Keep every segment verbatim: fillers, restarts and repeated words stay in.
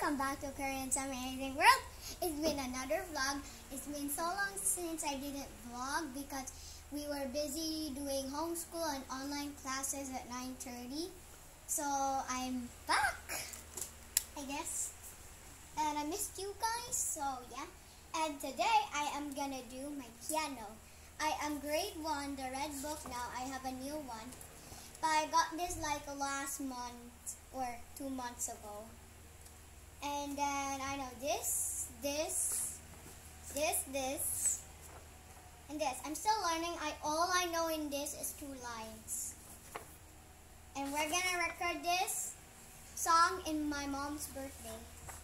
welcome back to Korean's Amazing World. It's been another vlog. It's been so long since I didn't vlog because we were busy doing homeschool and online classes at nine thirty. So I'm back, I guess. And I missed you guys, so yeah. And today I am gonna do my piano. I am grade one, the red book now. I have a new one. But I got this like last month or two months ago. And then I know this, this, this, this, and this. I'm still learning. I all I know in this is two lines. And we're gonna record this song in my mom's birthday.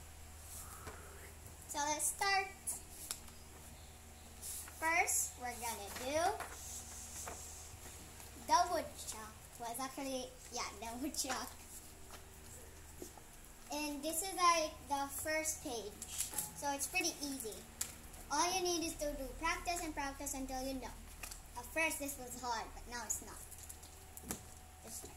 So let's start. First, we're gonna do the woodchuck. Well, it's actually, yeah, the woodchuck. And this is like the first page, so it's pretty easy. All you need is to do practice and practice until you know. At first this was hard, but now it's not. Just start.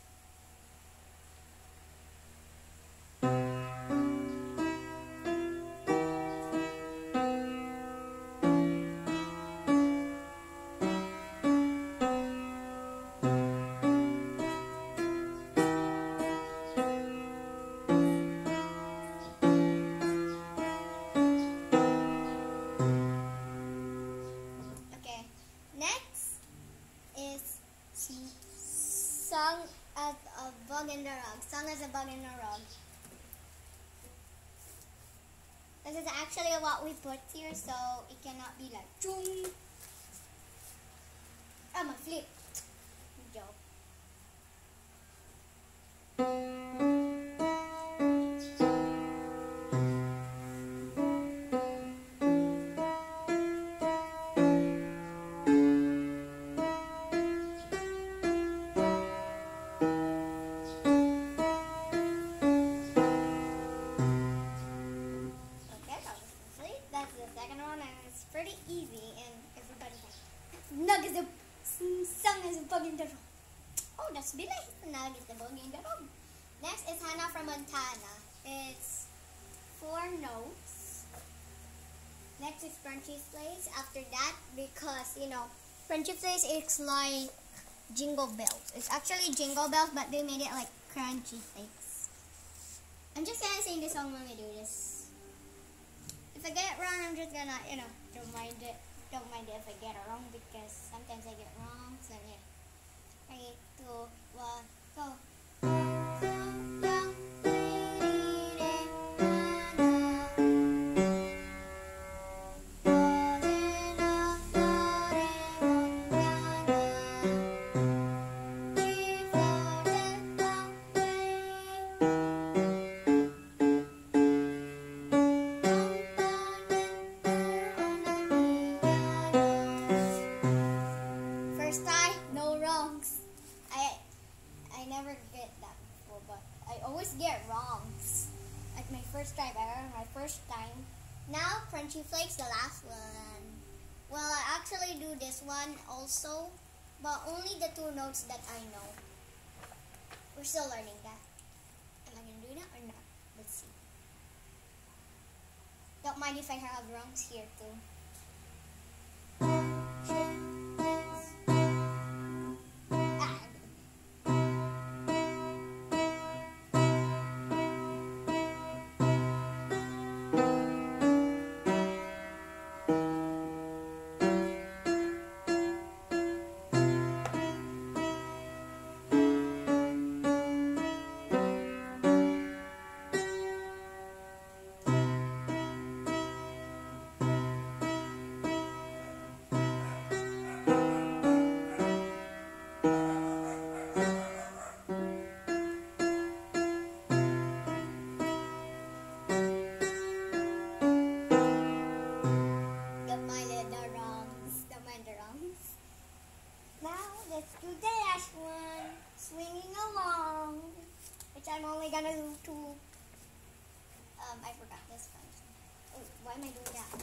Next is sung as a bug in the rug. Sung as a bug in the rug. This is actually what we put here, so it cannot be like chung. I'm a flip. Good job. That's the second one, and it's pretty easy, and everybody has nug is a sung as a bug in the room. Oh, that's Billy. Nug is the bug in the room. Next is Hannah from Montana. It's four notes. Next is Crunchy Flakes. After that, because you know, Crunchy Flakes it's like Jingle Bells. It's actually Jingle Bells, but they made it like Crunchy Flakes. I'm just gonna sing this song when we do this. If I get it wrong, I'm just gonna, you know, don't mind it. Don't mind it if I get it wrong because sometimes I get wrong. So yeah. Three, two, one, go. I I never get that before, but I always get wrongs. Like my first time, I remember my first time. Now, Crunchy Flakes, the last one. Well, I actually do this one also, but only the two notes that I know. We're still learning that. Am I gonna do that or not? Let's see. Don't mind if I have wrongs here too. Let's do the last one. Swinging along. Which I'm only gonna do two. Um, I forgot this one. Oh, why am I doing that?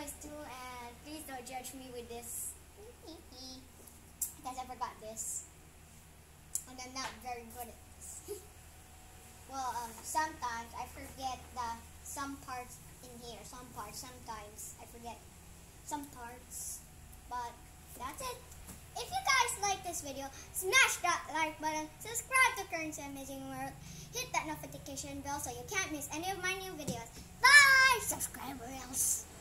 noise too, and please don't judge me with this. Because I forgot this. And I'm not very good at this. Well, um, sometimes I forget the some parts in here. Some parts, sometimes I forget some parts. But that's it. If you guys like this video, smash that like button, subscribe to Currency Amazing World, hit that notification bell so you can't miss any of my new videos. Bye! Subscribe or else.